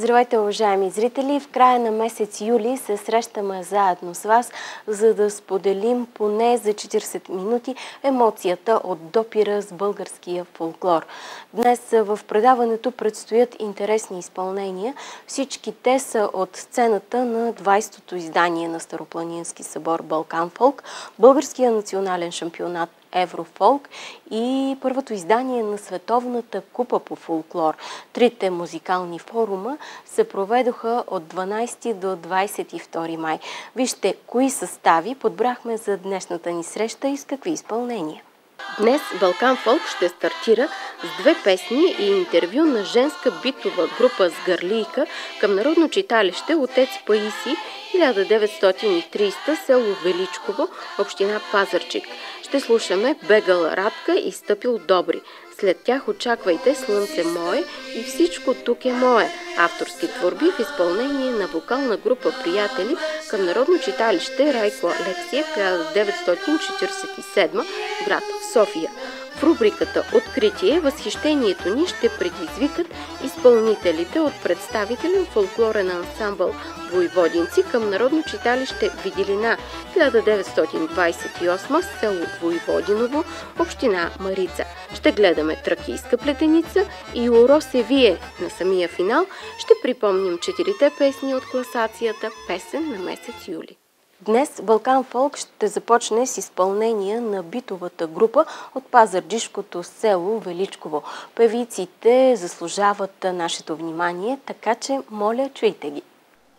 Здравейте, уважаеми зрители! В края на месец юли се срещаме заедно с вас, за да споделим поне за 40 минути емоцията от допира с българския фолклор. Днес в предаването предстоят интересни изпълнения. Всички те са от сцената на 20-то издание на Старопланински събор Балкан Фолк, Българския национален шампионат Еврофолк и първото издание на Световната купа по фолклор. Трите музикални форума се проведоха от 12 до 22 май. Вижте кои състави подбрахме за днешната ни среща и с какви изпълнения. Днес Балкан Фолк ще стартира с две песни и интервю на женска битова група с гърлийка към Народно читалище Отец Паисий 1930, село Величково, община Пазарджик. Ще слушаме Бегала Радка и Стъпил Добри. След тях очаквайте Слънце мое и Всичко тук е мое. Авторски творби в изпълнение на вокална група Приятели към Народно читалище Райко Алексиев 1947, град София. В рубриката Откритие възхищението ни ще предизвикат изпълнителите от представителен фолклорен ансамбъл Войводинци към Народно читалище Виделина 1928, село Войводиново, община Марица. Ще гледаме Тракийска плетеница и Уро се вие. На самия финал ще припомним 4 песни от класацията Песен на месец юли. Днес Балкан Фолк ще започне с изпълнение на битовата група от пазарджишкото село Величково. Певиците заслужават нашето внимание, така че моля, чуйте ги.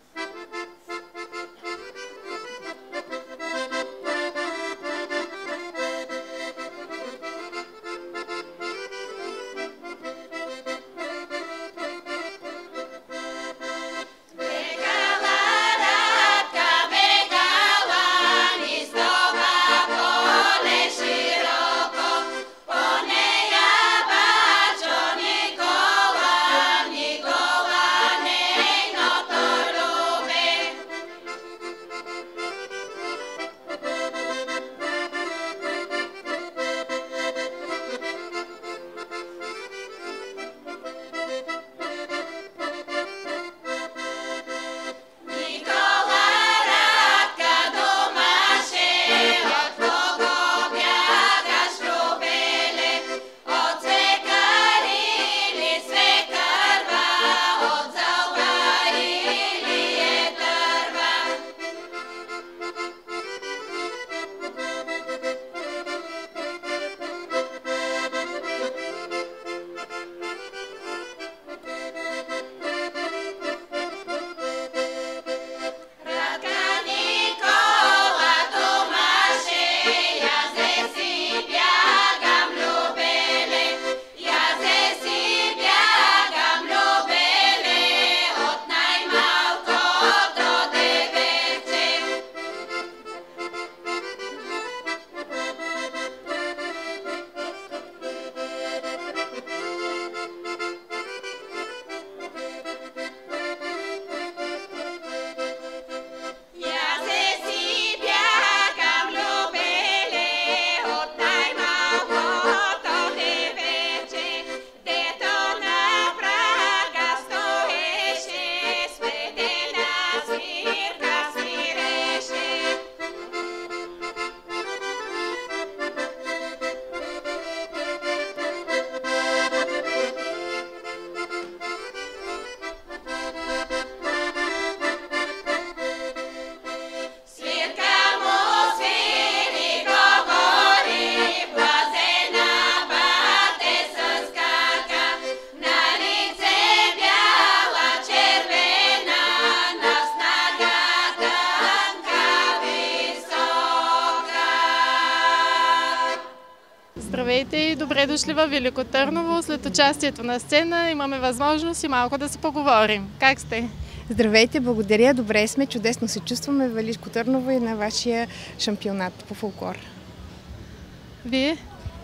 Здравейте и добре дошли във Велико Търново. След участието на сцена имаме възможност и малко да си поговорим. Как сте? Здравейте, благодаря. Добре сме, чудесно се чувстваме в Велико Търново и на вашия шампионат по фолклор. Вие?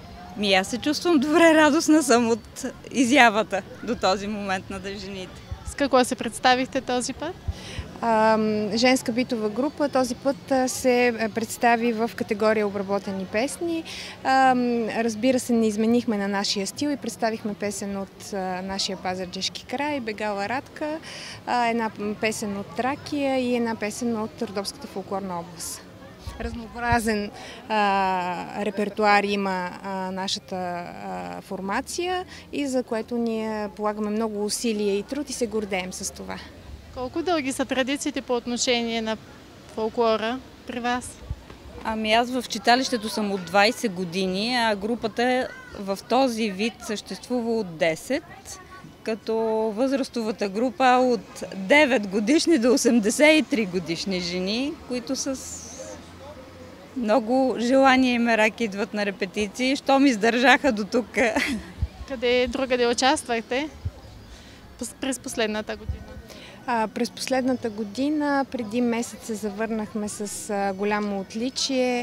Аз се чувствам добре, радостна съм от изявата до този момент на дъжените. С какво се представихте този път? Женска битова група този път се представи в категория обработени песни. Разбира се, не изменихме на нашия стил и представихме песен от нашия пазарджишки край, Бегала Радка, една песен от Тракия и една песен от Родопската фолклорна област. Разнообразен репертуар има нашата формация и за което ние полагаме много усилия и труд и се гордеем с това. Колко дълги са традициите по отношение на фолклора при вас? Ами аз в читалището съм от 20 години, а групата в този вид съществува от 10, като възрастовата група от 9 годишни до 83 годишни жени, които с много желание и мерак идват на репетиции, щом издържаха до тук. Къде другаде участвахте през последната година? През последната година, преди месец се завърнахме с голямо отличие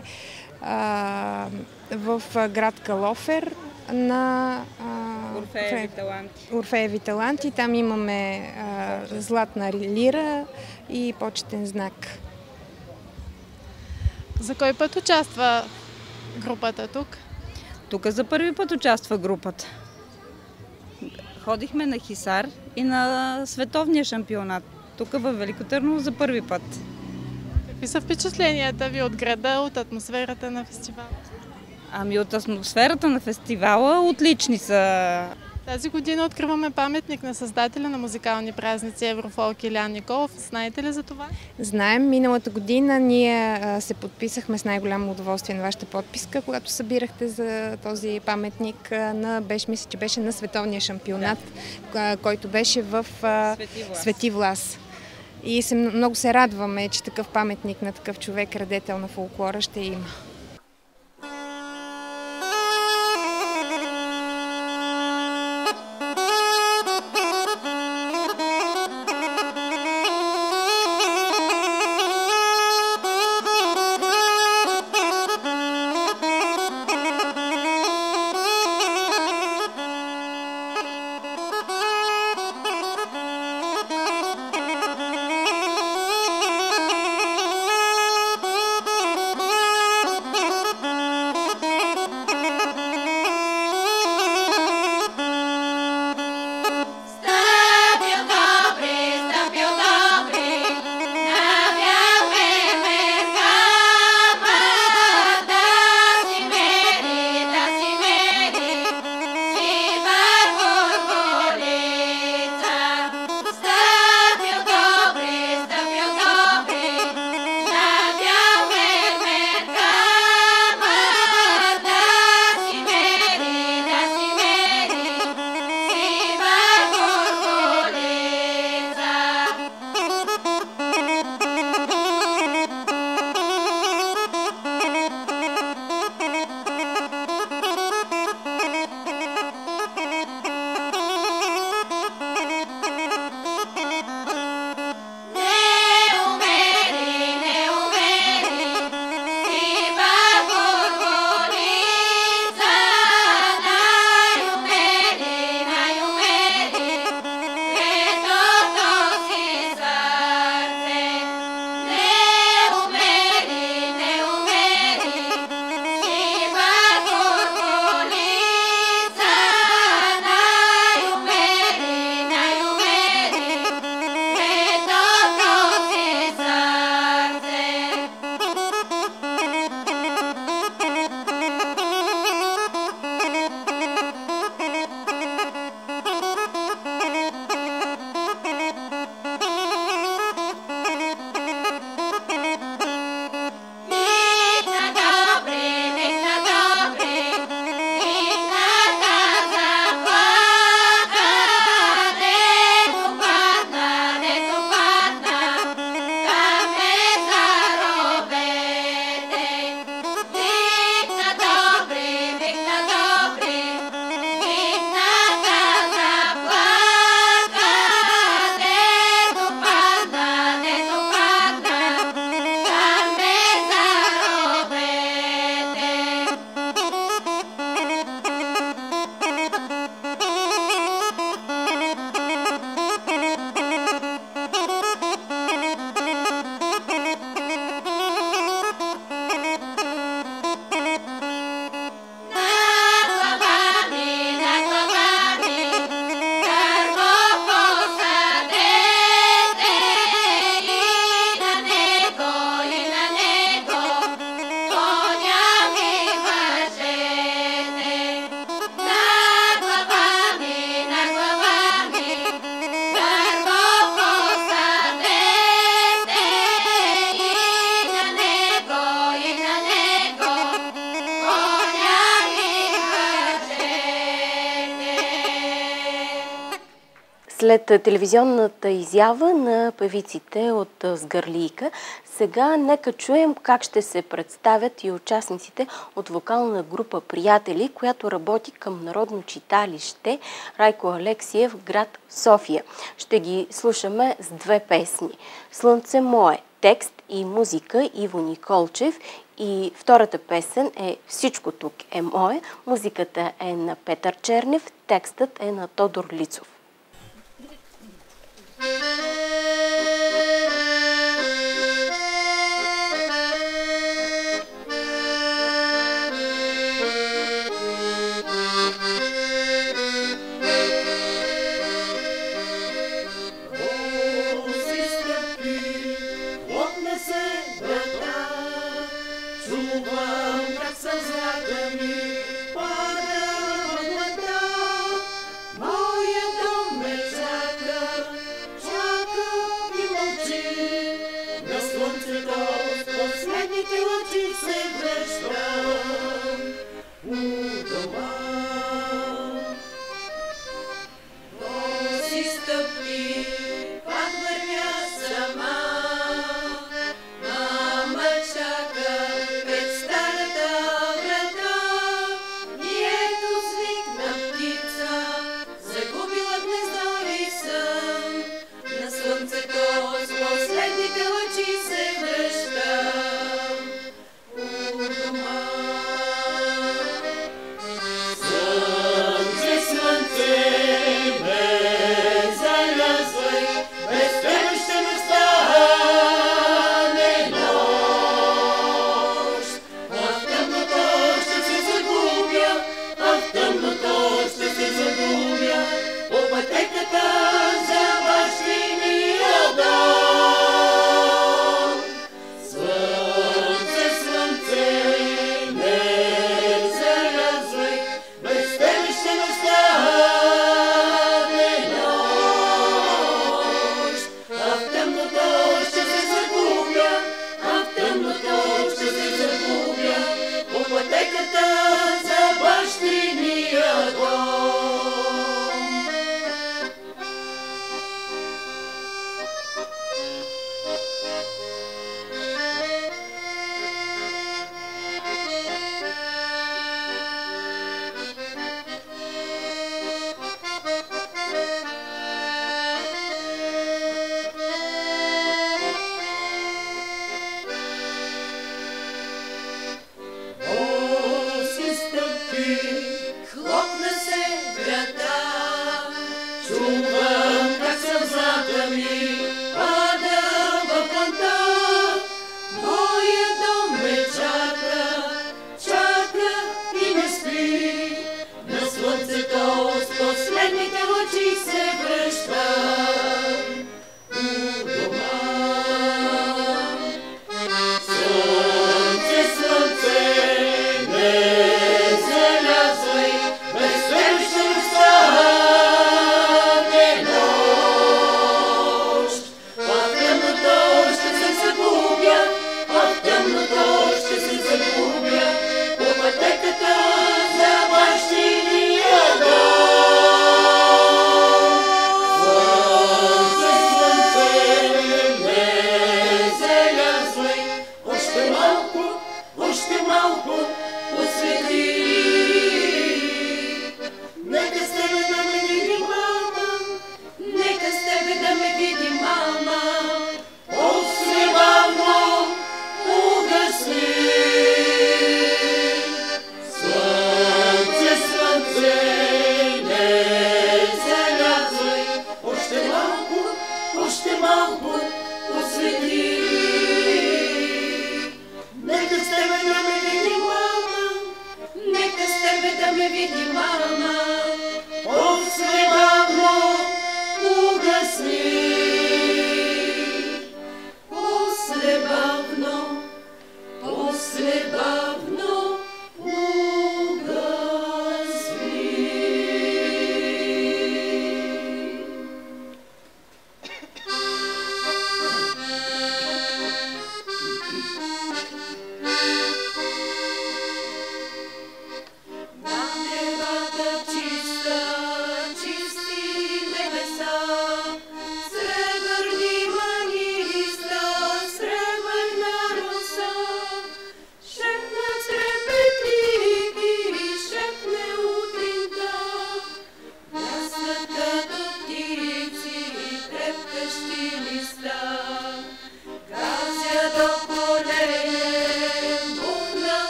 в град Калофер на Орфееви таланти. Там имаме златна лира и почетен знак. За кой път участва групата тук? Тук за първи път участва групата. Ходихме на Хисар и на световния шампионат. Тук във Велико Търново за първи път. Какви са впечатленията ви от града, от атмосферата на фестивала? Ами от атмосферата на фестивала отлични са. Тази година откриваме паметник на създателя на музикални празници Еврофолк Илян Николов. Знаете ли за това? Знаем. Миналата година ние се подписахме с най-голямо удоволствие на вашата подписка, когато събирахте за този паметник. Мисля, че беше на световния шампионат, който беше в Свети Влас. И много се радваме, че такъв паметник на такъв човек, радетел на фолклора, ще има. След телевизионната изява на певиците от Сгърлийка, сега нека чуем как ще се представят и участниците от вокална група Приятели, която работи към Народно читалище Райко Алексиев, град София. Ще ги слушаме с две песни. Слънце мое, текст и музика Иво Николчев, и втората песен е Всичко тук е мое. Музиката е на Петър Чернев, текстът е на Тодор Лицов. Още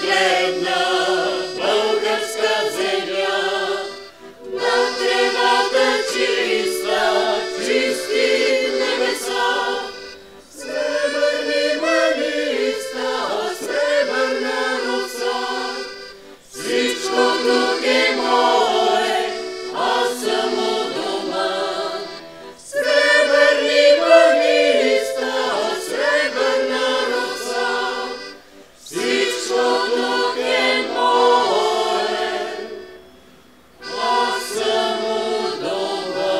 нагледна българска земя, на тревата чиста, чисти небеса, сребърни мъниста, сребърна роса, всичко тук е мое, аз съм у дома. Сребърни мъниста, сребърна роса, всичко тук е мое, аз съм у дома.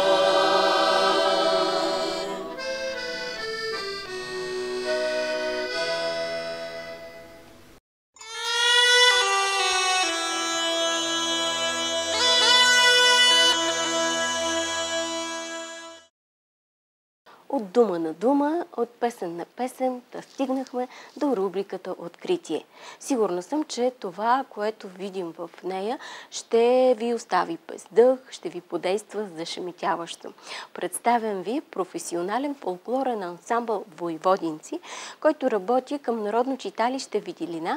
От дума на дума, от песен на песен, да стигнахме до рубриката Откритие. Сигурна съм, че това, което видим в нея, ще ви остави без дъх, ще ви подейства зашеметяващо. Представям ви професионален фолклорен ансамбъл Войводинци, който работи към Народно читалище Виделина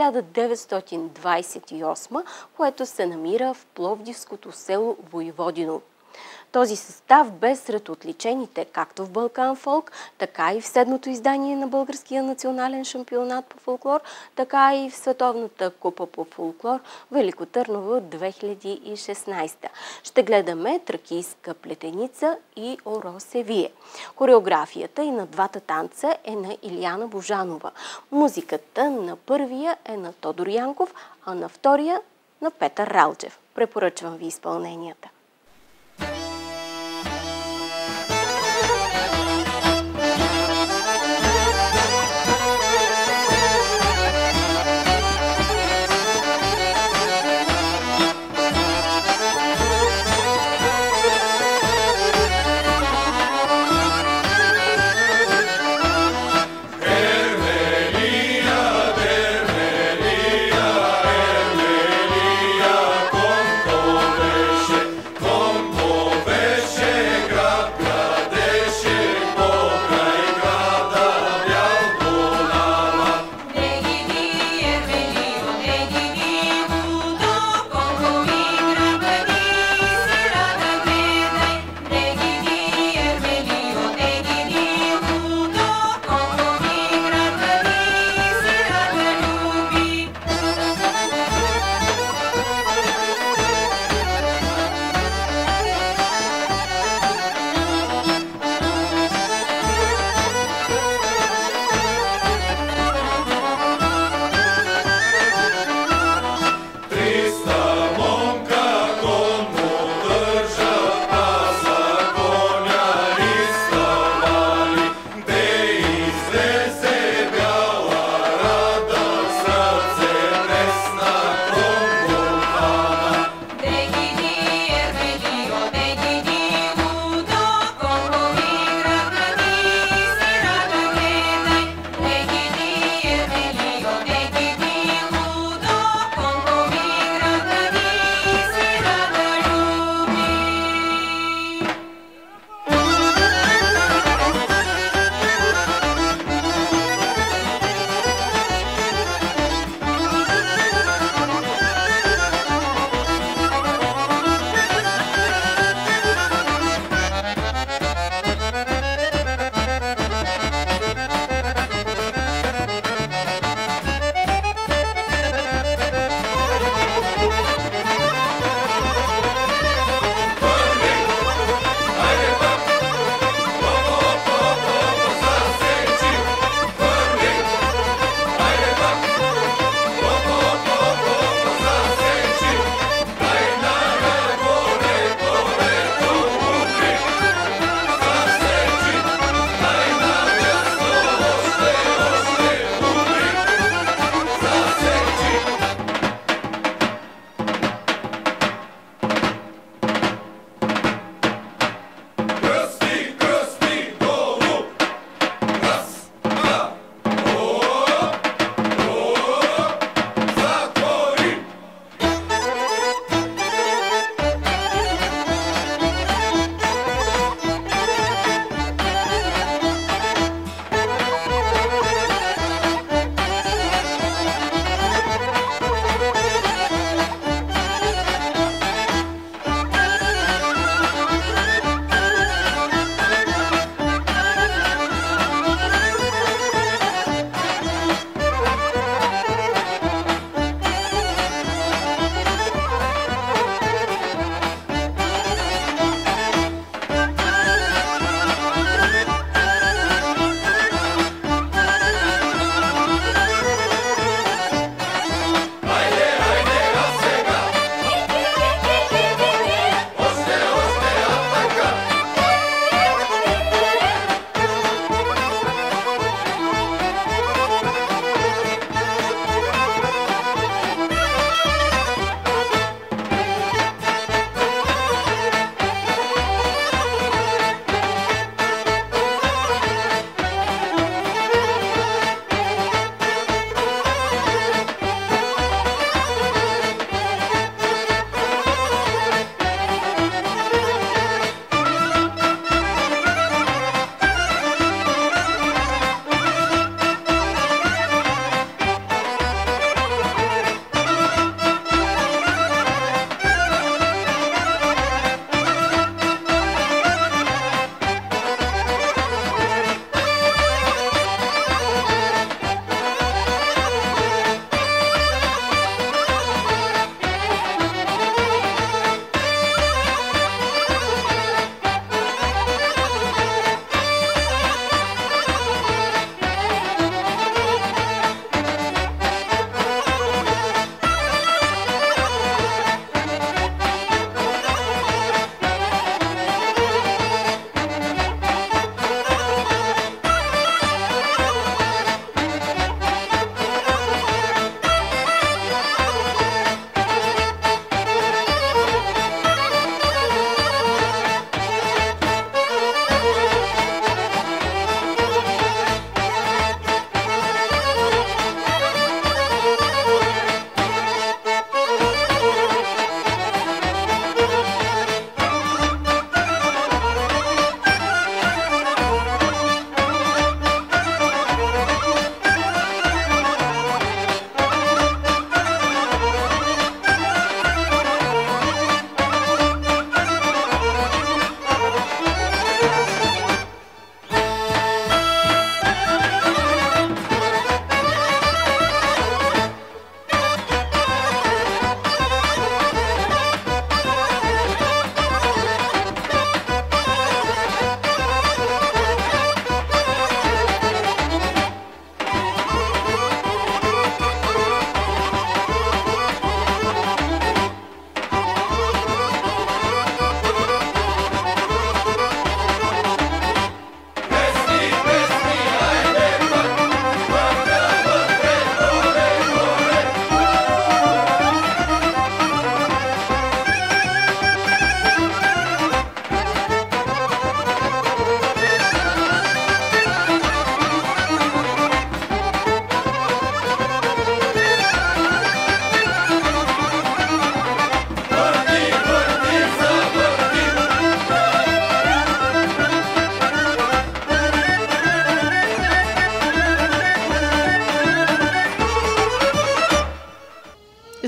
1928, което се намира в пловдивското село Войводиново. Този състав бе сред отличените както в Балкан Фолк, така и в седмото издание на Българския национален шампионат по фолклор, така и в Световната купа по фолклор Велико Търново 2016. Ще гледаме тракийска плетеница и Оро се вие. Хореографията и на двата танца е на Илияна Божанова. Музиката на първия е на Тодор Янков, а на втория на Петър Ралчев. Препоръчвам ви изпълненията.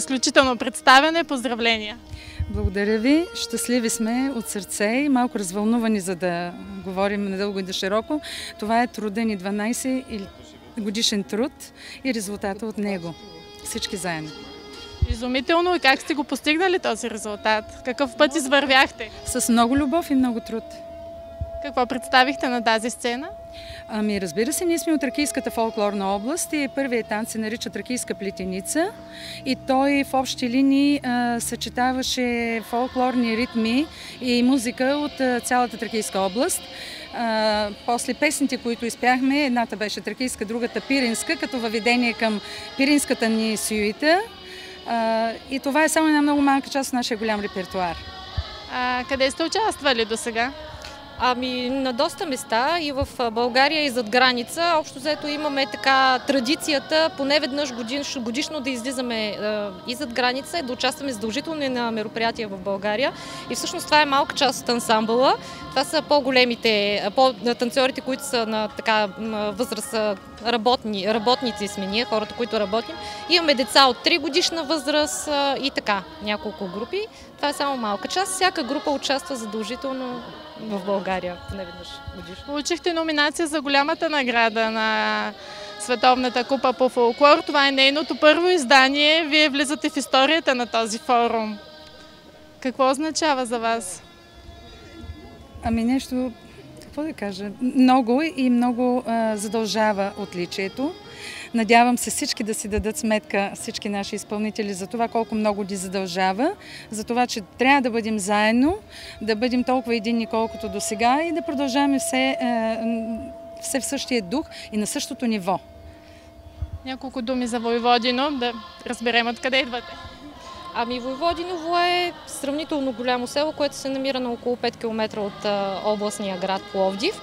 изключително представяне. Поздравления! Благодаря ви. Щастливи сме от сърце и малко развълнувани, за да говорим надълго и да широко. Това е труда ни, 12 годишен труд и резултата от него. Всички заедно. Изумително. И как сте го постигнали този резултат? Какъв път извървяхте? С много любов и много труд. Какво представихте на тази сцена? Ами, разбира се, ние сме от Тракийската фолклорна област и първият танц се нарича Тракийска плетеница и той в общи линии съчетаваше фолклорни ритми и музика от цялата Тракийска област. После песните, които изпяхме, едната беше тракийска, другата пиринска, като въведение към пиринската ни сюита. И това е само една много малка част от нашия голям репертуар. Къде сте участвали до сега? Ами на доста места и в България и зад граница. Общо взето имаме така традицията поне веднъж годишно да излизаме и зад граница и да участваме задължително на мероприятия в България. И всъщност това е малка част от ансамбъла. Това са по-големите, танцорите, които са на така възраст, работници сме ние, хората, които работим. Имаме деца от 3 годишна възраст и така, няколко групи. Това е само малка част. Всяка група участва задължително в България, поне веднъж годишно. Получихте номинация за голямата награда на Световната купа по фолклор. Това е нейното първо издание. Вие влизате в историята на този форум. Какво означава за вас? Ами нещо, какво да кажа, много и много задължава отличието. Надявам се всички да си дадат сметка, всички наши изпълнители, за това колко много ги задължава, за това, че трябва да бъдем заедно, да бъдем толкова единни, колкото до сега и да продължаваме все в същия дух и на същото ниво. Няколко думи за Войводино, да разберем откъде идвате. Ами Войводиново е сравнително голямо село, което се намира на около 5 км от областния град Пловдив.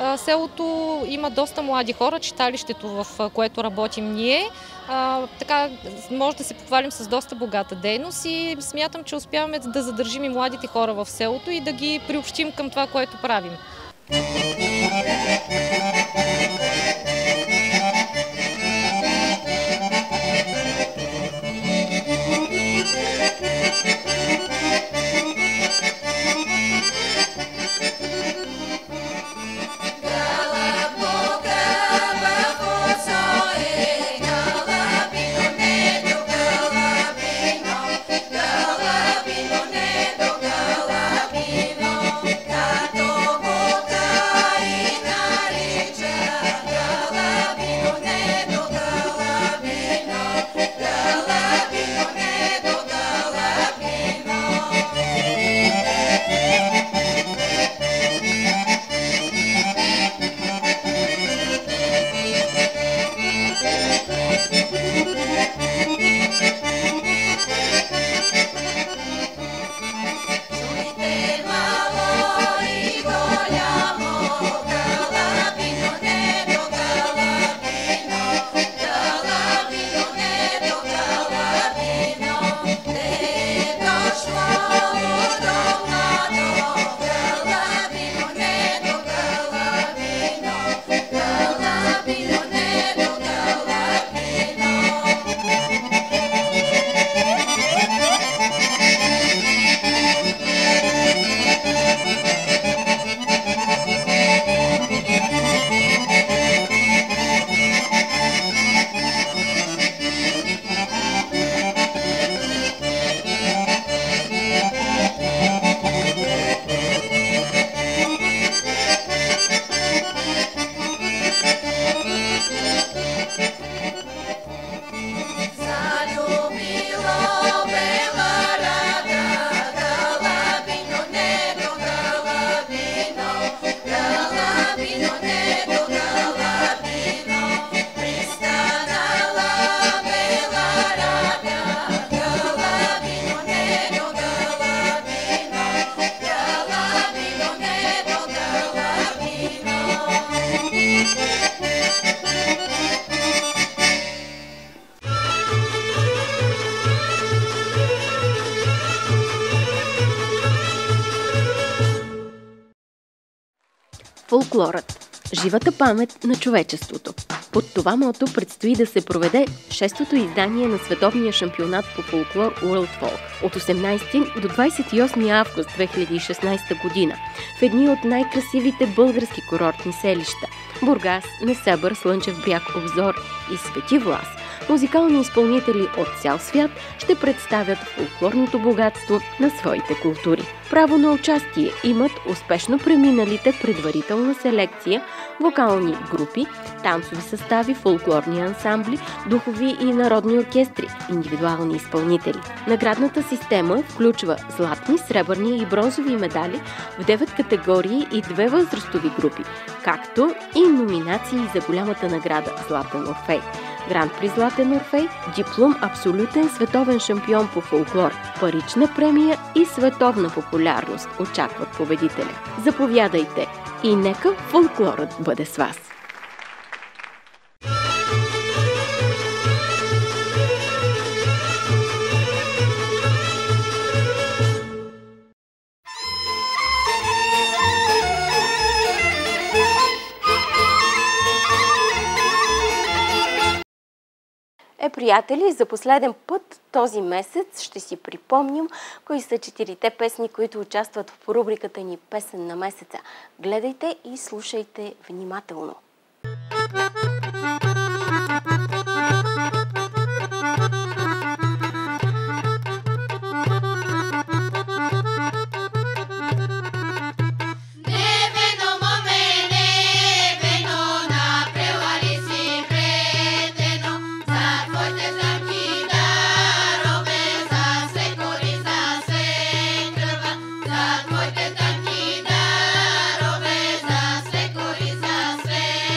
Селото има доста млади хора, читалището, в което работим ние. Така може да се похвалим с доста богата дейност и смятам, че успяваме да задържим и младите хора в селото и да ги приобщим към това, което правим. Фолклорът – живата памет на човечеството. Под това мото предстои да се проведе 6-то издание на световния шампионат по фолклор World Folk от 18 до 28 август 2016 година в едни от най-красивите български курортни селища – Бургас, Несебър, Слънчев бряг, Обзор и Свети Влас. Музикални изпълнители от цял свят ще представят фолклорното богатство на своите култури. Право на участие имат успешно преминалите предварителна селекция, вокални групи, танцови състави, фолклорни ансамбли, духови и народни оркестри, индивидуални изпълнители. Наградната система включва златни, сребърни и бронзови медали в 9 категории и 2 възрастови групи, както и номинации за голямата награда Златен Орфей, Гранд при Златен Орфей, диплом абсолютен световен шампион по фолклор, парична премия и световна популярност очакват победителя. Заповядайте и нека фолклорът бъде с вас! Приятели, за последен път този месец ще си припомним кои са 4-те песни, които участват в рубриката ни Песен на месеца. Гледайте и слушайте внимателно. Say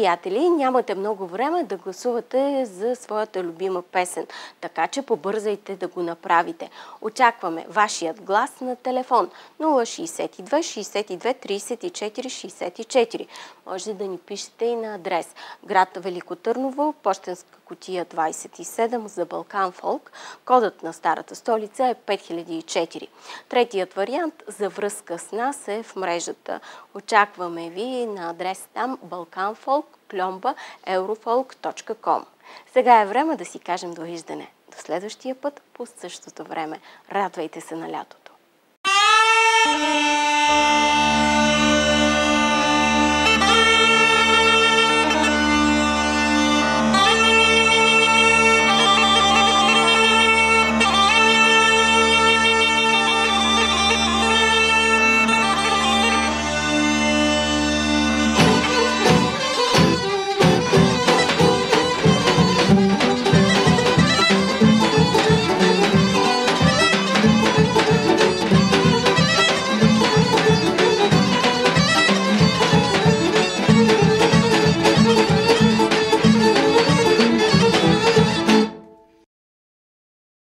приятели, нямате много време да гласувате за своята любима песен, така че побързайте да го направите. Очакваме вашият глас на телефон 062 62 34 64. Може да ни пишете и на адрес град Велико Търново, пощенска кутия 27 за Балкан Фолк. Кодът на старата столица е 5004. Третият вариант за връзка с нас е в мрежата. Очакваме ви на адрес там balkanfolk@eurofolk.com. Сега е време да си кажем довиждане. До следващия път по същото време. Радвайте се на лятото!